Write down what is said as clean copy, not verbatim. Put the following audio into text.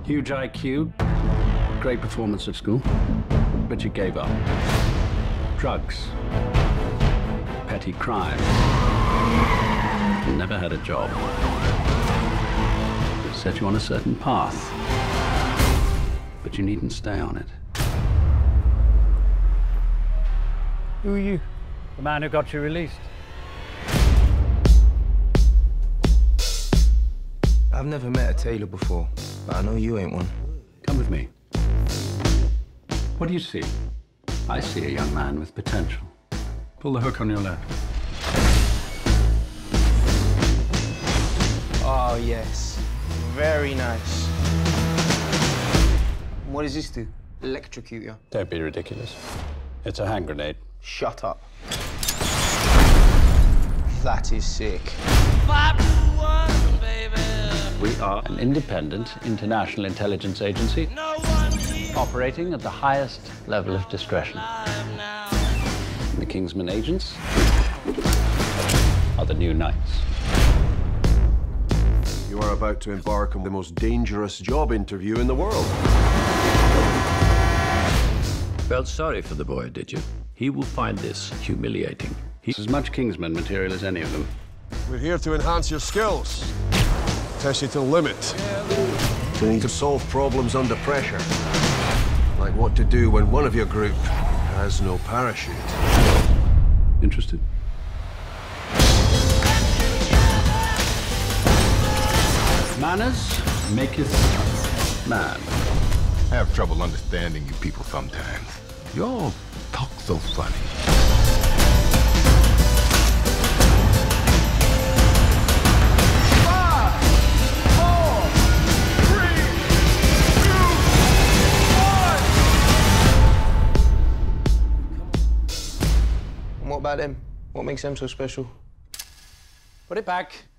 Huge IQ, great performance at school, but you gave up. Drugs, petty crime. You never had a job. It set you on a certain path, but you needn't stay on it. Who are you? The man who got you released. I've never met a tailor before, but I know you ain't one. Come with me. What do you see? I see a young man with potential. Pull the hook on your left. Oh, yes. Very nice. What does this do? Electrocute you? Don't be ridiculous. It's a hand grenade. Shut up. That is sick. We are an independent international intelligence agency operating at the highest level of discretion. The Kingsman agents are the new knights. You are about to embark on the most dangerous job interview in the world. Felt sorry for the boy, did you? He will find this humiliating. He's as much Kingsman material as any of them. We're here to enhance your skills, test you to the limit. You need to solve problems under pressure, like what to do when one of your group has no parachute. Interested? Manners maketh man. I have trouble understanding you people sometimes. You all talk so funny. 5, 4, 3, 2, 1. And what about them? What makes them so special? Put it back.